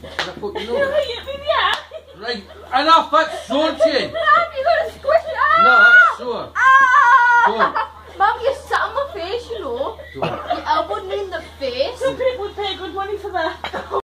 Right, enough, that's so chin. Mum, you gotta squish it out. No, that's sore. Mum, you sat on my face, you know. You elbowed me in the face. Some people would pay good money for that.